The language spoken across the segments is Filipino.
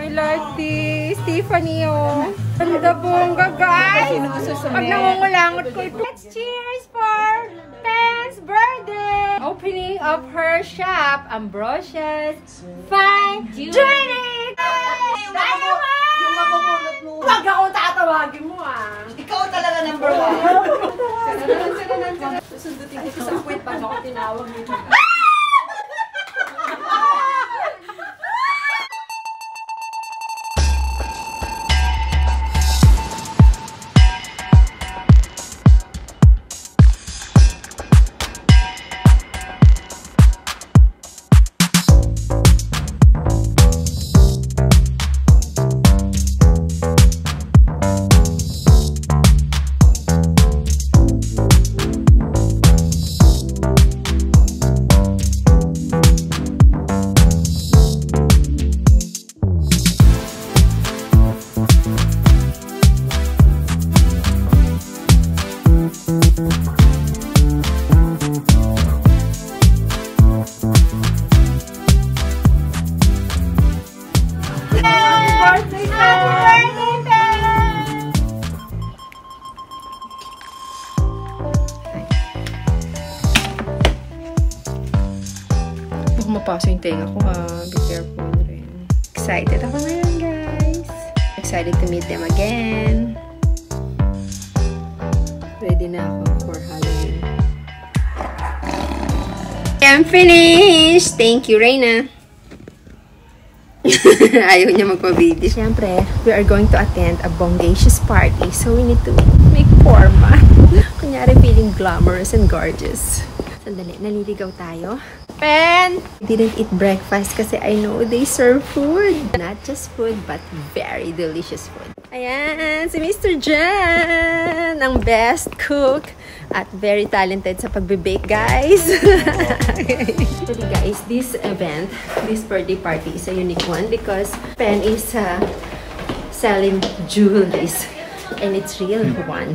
I like this. Tiffany, oh. Ganda bongga, guys. Pag nangungulangot ko ito. Let's cheers for Pen's birthday. Opening of her shop, Ambrosia's Fine Dining. Tayo nga! Yung mapupulot mo. Wag ako tatawagin mo, ah. Ikaw talaga number 1. Susundutin ko sa kwet pa ako tinawag nito. Mapaso yung tenga ko, ha. Be careful rin. Excited ako ngayon, guys. Excited to meet them again. Ready na ako for Halloween. I'm finished! Thank you, Reina. Ayaw niya magpa-video. Siyempre, we are going to attend a bongacious party. So, we need to make forma. Kunyari, feeling glamorous and gorgeous. Sandali, naliligaw tayo. Pen! I didn't eat breakfast kasi I know they serve food. Not just food, but very delicious food. Ayan, si Mr. Jan! Ang best cook at very talented sa pagbe-bake, guys. Actually, guys, this event, this birthday party is a unique one because Pen is selling jewelries and it's real one.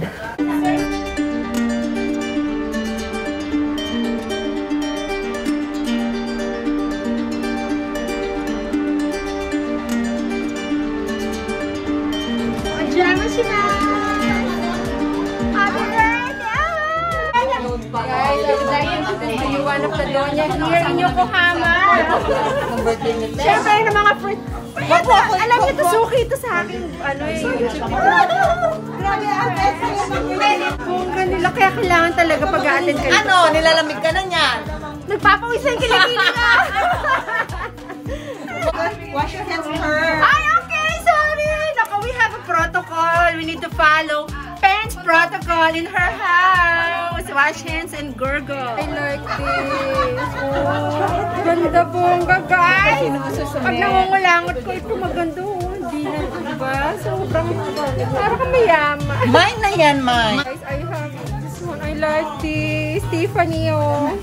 Guys, I would like to introduce to you one of the Doña here in Yokohama. Siyempre, ng mga fruit. Alam niyo, suki ito sa akin. Ano YouTube. Grabe, kung ganila, kaya kailangan talaga pag-a-attend kayo. Ano? Nilalamig ka na niyan. Nagpapawisan yung kilikili ka. Wash your hands first. Ay, okay, sorry. Naku, we have a protocol. We need to follow Pen's protocol in her house. Wash hands and gurgle. I like this. Oh, ganda bongga, guys. Pag nangungulangot ko, ito maganda. Hindi na, diba? Sobrang, parang mayaman. Mine na yan, mine. Guys, I have this one. I like this. Tiffany, oh.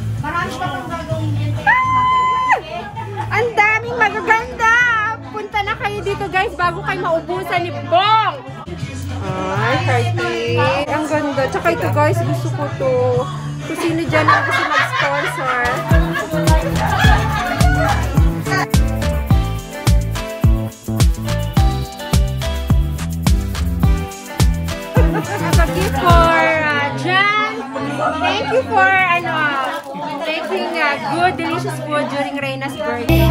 Ang daming magaganda. Punta na kayo dito, guys, bago kayo maubusan ni Bong. Ay, hearty. Ang ganda. Tsaka ito, guys, gusto ko to. Kung sino dyan ang gusto mag-sponsor. As a gift for Jan, thank you for making good, delicious food during Reina's birthday.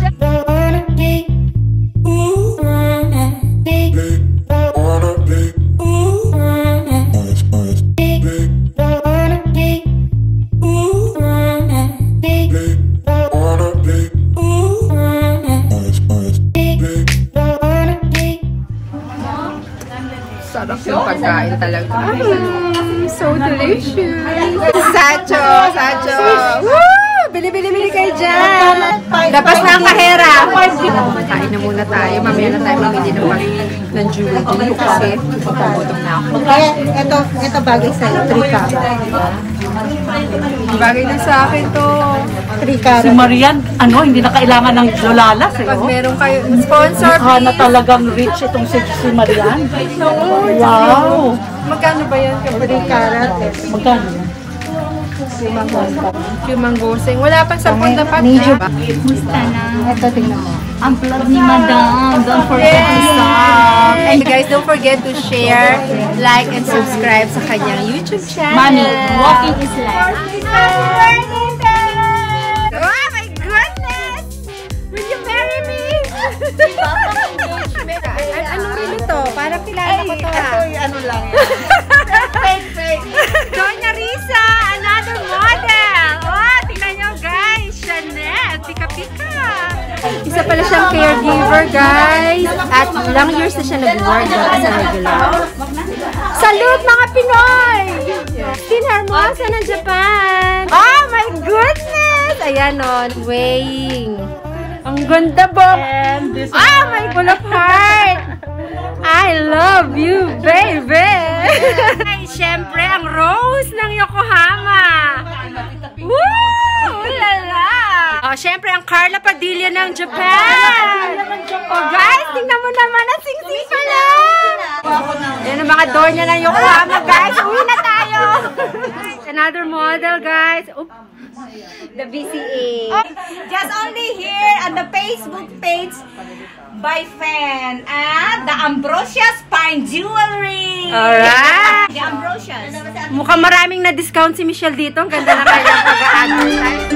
Sarap yung pagkain talaga. So delicious. Sacho! Sacho! Woo! Bili kayo dyan! Labas na ang kahera! Kain na muna tayo. Mamaya na tayo mamili ng jewelry kasi pagkagutom na ako. Ito bagay sa'yo. 3 karat. Bagay na sa akin to. 3 karat. Si Marian, hindi na kailangan ng lolalas eh. Pag meron kayo sponsor, Mukha na talagang rich itong si Marian. Wow! Magkano ba yan? 3 karat. Magkano yan? Humanggosing. Wala pang 10 dapat. Medyo. Musta na? Ito, tingnan mo. Ang vlog ni Madam. Don't forget to sub. And guys, don't forget to share, like, and subscribe sa kanyang YouTube channel. Mami, walking is life. Oh my goodness! Will you marry me? Ano rin ito? Parang kilala ko to ha. Ano lang yan. Fake. Doña Risa, another model! Oh, tingnan nyo guys! Chanel, pika-pika! Isa pala siyang caregiver guys. At ilang years na siya nag-work sa regular. Salute mga Pinoy! Skin Hermosa ng Japan! Oh my goodness! Ayan o, weighing. Ang ganda po! Ah, my full of heart! I love you, baby! Ay, syempre, ang rose ng Yokohama! Woo! Lala! Oh, syempre, ang Carla Padilla ng Japan! Oh, guys, tingnan mo naman ang sing-sing pala! Yan ang mga door niya ng Yokohama, guys! Uwi na tayo! Another model, guys! Oop. The BCA. Just only here on the Facebook page by Fan at the Ambrosia's Fine Jewelry. Alright! The Ambrosia's. Mukhang maraming na-discount si Michelle dito. Ang ganda na kanyang pag-advertise.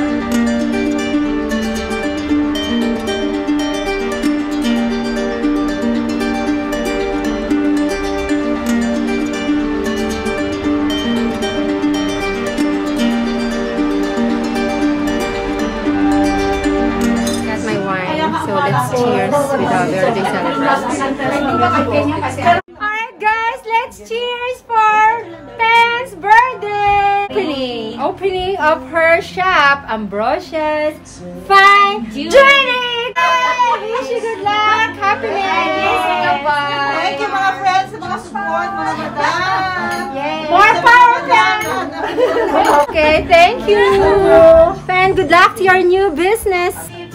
Got my wine. So let's cheers with our birthday celebration. Alright guys, let's cheers for Pen's birthday! Opening of her shop, Ambrosia's Fine Jewelry! Wish you good luck, happiness, Thank you mga friends, sa mga support, mga madam. more power, Pen! Okay, thank you! Pen, good luck to your new business!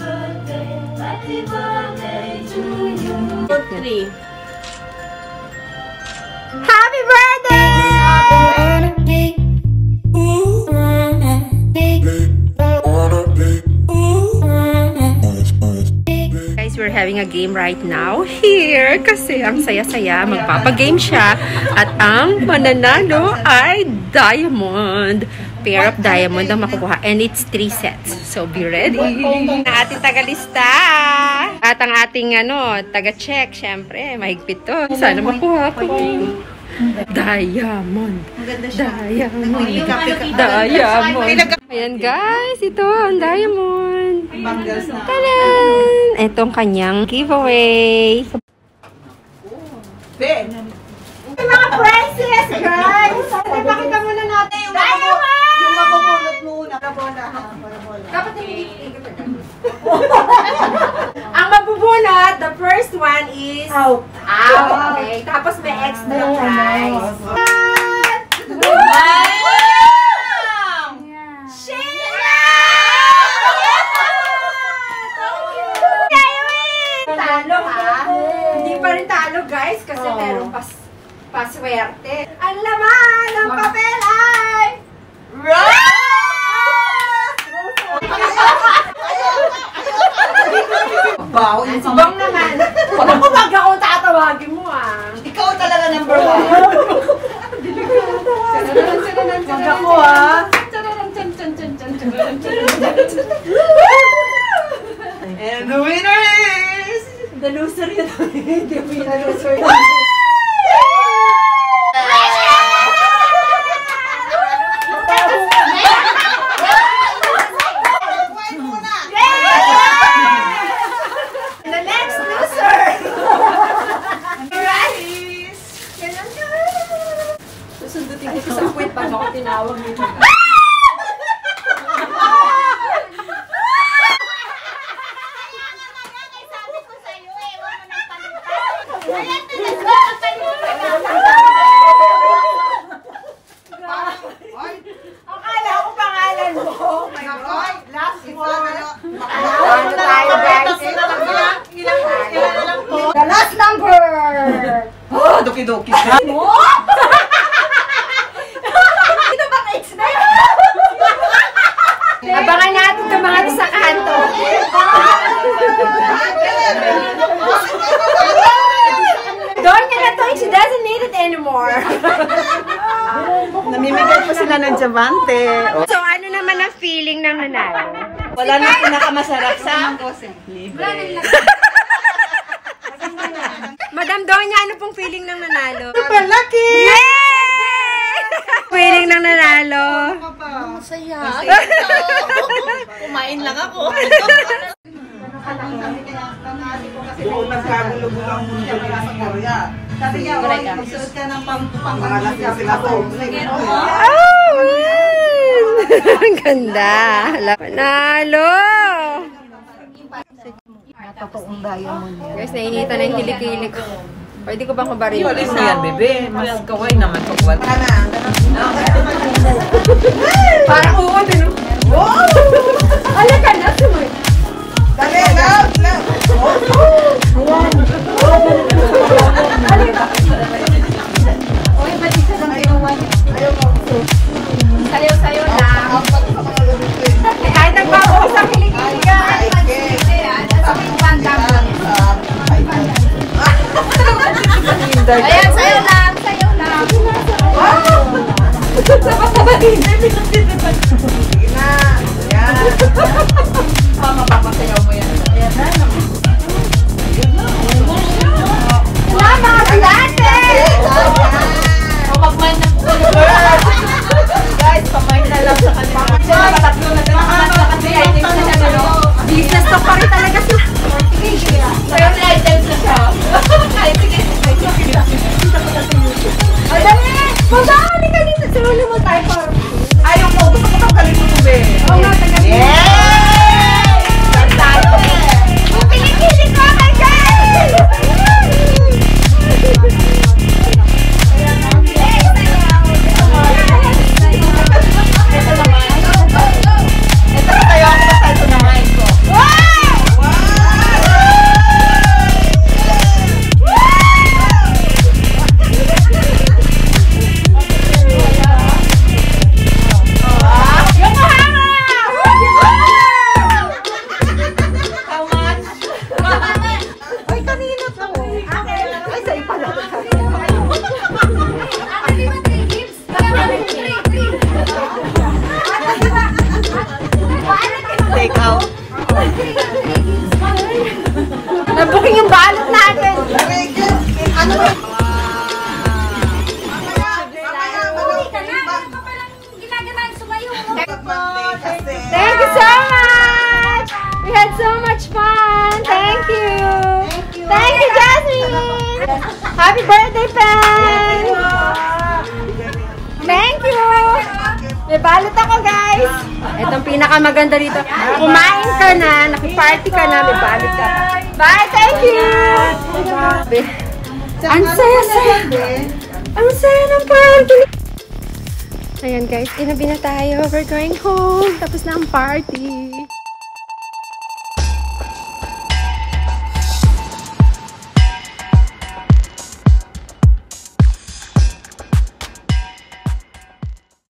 Happy birthday! Guys, we're having a game right now here kasi ang saya-saya. Magpapagame siya at ang mananalo ay diamond. Pair of diamond ang makukuha and it's 3 sets. So be ready. Ang ating tagalista at ang ating taga-check. Syempre, mahigpit to. Sana makuha ko. Diamond. Diamond. Diamond. Ayan guys, ito ang diamond. Tadan! Itong kanyang giveaway. Mga prices, guys! Pakita muna natin yung diamond! Yung mabubunot muna. Dapat ang mabubunot, the first one is out. Okay. Tapos may extra prize. Wow! Sheila! Talo ha? Hindi pa rin talo guys kasi meron paswerte. Ang laman ng papel ay Wow, si Bong naman. Ano ko wag ako tatawagin mo ah. ikaw talaga number 1. Wag ako ah. And the winner is... The loser yun. The loser. The next loser. Susundutin ko sa kwet pag ako tinawag nito. Akala ko pangalan mo. Oh my God. Last one. Ano tayo guys? The last number. Oh, doki-doki. Ito ba ka-expect? Abangan natin ito mga sa kanto. anymore. Namimigay pa sila ng diamante. So, ano naman ang feeling ng nanalo? Wala na pinakamasarap sa Madam Donya, ano pong feeling ng nanalo? super lucky! Yay! Feeling ng nanalo. Saya. Kumain lang ako. Doon nagkagulo-gulo ang mundo nila sa Korea. Sabi niya, magsuot ka ng pang-pangalasing sila ko. Oh, ang ganda. Panalo! Totoong diamond yan. Guys, nainita na yung kilikili ko. Pwede ko bang mabaril? Alis mo yan, bebe. Mas kaway naman pagwat. Parang uwa din. Ala ka na, sumoy. Dali, love, love. Sayo-sayo lang. Kahit nagbabawas sa kilikili ka. Ayan, sayo lang, sayo lang. Sige na. Yan. Mapapasayaw mo yan. Wala mga kalate! Magmain na po. Guys, pamain na lang sa kanila. Tatlo na lang. Business to pa rin talaga sila. So yung items na siya. Ay, sige. Ay, dali! Magkakali ka dito. Sino mo tayo para? Ayaw mo. Gusto ko itong galing mo to, be. Oo nga, tagal. Piling-piling ko, my God! Take out. Nabuking yung balot natin. Ano ba? Thank you so much! We had so much fun! Thank you! Thank you, Jasmine! Happy birthday, Pen! Thank you! May balot ako, guys! Itong pinakamaganda dito. Kumain ka na, nakiparty ka na, may balot ka. Bye! Thank you! Ang saya-saya! Ang saya ng party! Ayan guys, ginabi na tayo. We're going home. Tapos na ang party.